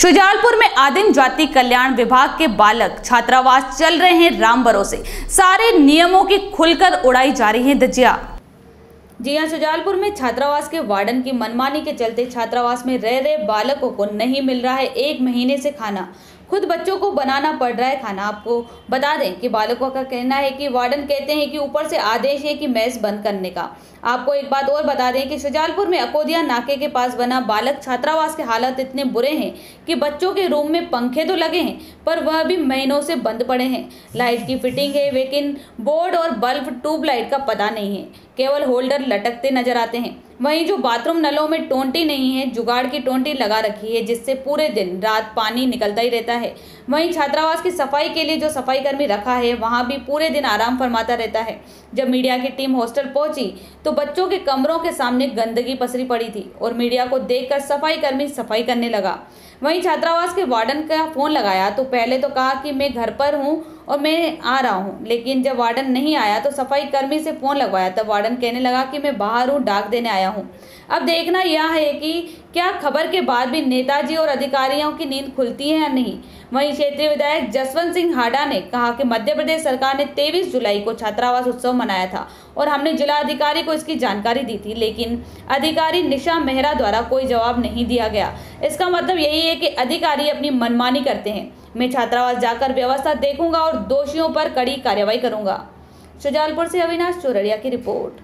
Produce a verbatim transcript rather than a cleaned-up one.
शुजालपुर में आदिम जाति कल्याण विभाग के बालक छात्रावास चल रहे हैं राम भरोसे। सारे नियमों की खुलकर उड़ाई जा रही है धज्जियां। जी हां, शुजालपुर में छात्रावास के वार्डन की मनमानी के चलते छात्रावास में रह रहे बालकों को नहीं मिल रहा है एक महीने से खाना। खुद बच्चों को बनाना पड़ रहा है खाना। आपको बता दें कि बालकों का कहना है कि वार्डन कहते हैं कि ऊपर से आदेश है कि मेस बंद करने का। आपको एक बात और बता दें कि शुजालपुर में अकोदिया नाके के पास बना बालक छात्रावास के हालत इतने बुरे हैं कि बच्चों के रूम में पंखे तो लगे हैं पर वह भी महीनों से बंद पड़े हैं। लाइट की फिटिंग है लेकिन बोर्ड और बल्ब ट्यूबलाइट का पता नहीं है, केवल होल्डर लटकते नजर आते हैं। वहीं जो बाथरूम नलों में टोंटी नहीं है, जुगाड़ की टोंटी लगा रखी है जिससे पूरे दिन रात पानी निकलता ही रहता है। वहीं छात्रावास की सफाई के लिए जो सफाई कर्मी रखा है वहां भी पूरे दिन आराम फरमाता रहता है। जब मीडिया की टीम हॉस्टल पहुंची तो बच्चों के कमरों के सामने गंदगी पसरी पड़ी थी और मीडिया को देखकर सफाई कर्मी सफाई करने लगा। वहीं छात्रावास के वार्डन का फोन लगाया तो पहले तो कहा कि मैं घर पर हूं और मैं आ रहा हूं, लेकिन जब वार्डन नहीं आया तो सफाई कर्मी से फोन लगवाया तब वार्डन कहने लगा कि मैं बाहर हूं, डाक देने आया हूं। अब देखना यह है कि क्या खबर के बाद भी नेताजी और अधिकारियों की नींद खुलती है या नहीं। वहीं क्षेत्रीय विधायक जसवंत सिंह हाडा ने कहा कि मध्य प्रदेश सरकार ने तेईस जुलाई को छात्रावास उत्सव मनाया था और हमने जिला अधिकारी को इसकी जानकारी दी थी, लेकिन अधिकारी निशा मेहरा द्वारा कोई जवाब नहीं दिया गया। इसका मतलब यही है कि अधिकारी अपनी मनमानी करते हैं। मैं छात्रावास जाकर व्यवस्था देखूंगा और दोषियों पर कड़ी कार्रवाई करूंगा। शुजालपुर से अविनाश चौरड़िया की रिपोर्ट।